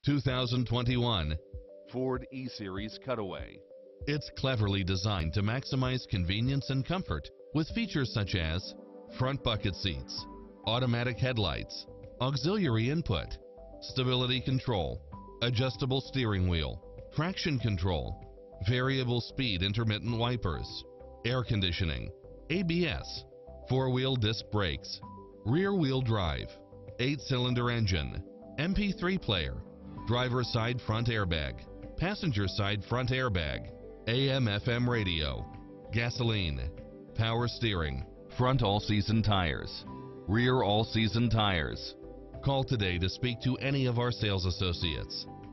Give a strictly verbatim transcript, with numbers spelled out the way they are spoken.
two thousand twenty-one Ford E-Series Cutaway. It's cleverly designed to maximize convenience and comfort with features such as front bucket seats, automatic headlights, auxiliary input, stability control, adjustable steering wheel, traction control, variable speed intermittent wipers, air conditioning, A B S, four-wheel disc brakes, rear-wheel drive, eight-cylinder engine, M P three player, driver's side front airbag, passenger side front airbag, A M F M radio, gasoline, power steering, front all-season tires, rear all-season tires. Call today to speak to any of our sales associates.